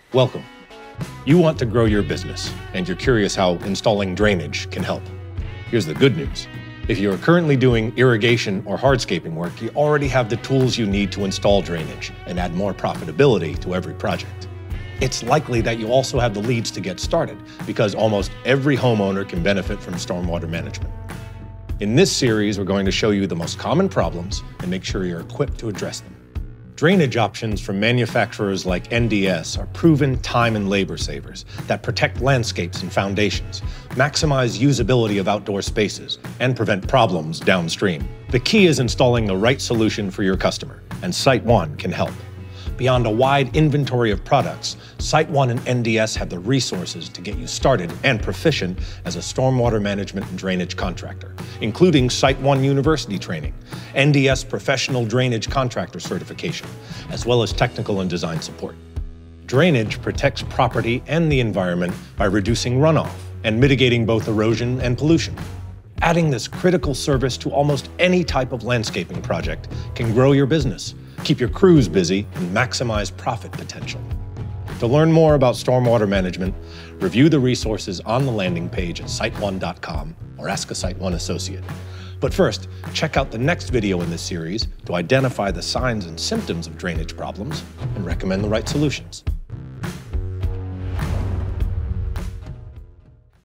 Welcome. You want to grow your business, and you're curious how installing drainage can help. Here's the good news. If you are currently doing irrigation or hardscaping work, you already have the tools you need to install drainage and add more profitability to every project. It's likely that you also have the leads to get started, because almost every homeowner can benefit from stormwater management. In this series, we're going to show you the most common problems and make sure you're equipped to address them. Drainage options from manufacturers like NDS are proven time and labor savers that protect landscapes and foundations, maximize usability of outdoor spaces, and prevent problems downstream. The key is installing the right solution for your customer, and SiteOne can help. Beyond a wide inventory of products, SiteOne and NDS have the resources to get you started and proficient as a stormwater management and drainage contractor, including SiteOne University training, NDS Professional Drainage Contractor certification, as well as technical and design support. Drainage protects property and the environment by reducing runoff and mitigating both erosion and pollution. Adding this critical service to almost any type of landscaping project can grow your business, keep your crews busy, and maximize profit potential. To learn more about stormwater management, review the resources on the landing page at SiteOne.com or ask a SiteOne associate. But first, check out the next video in this series to identify the signs and symptoms of drainage problems and recommend the right solutions.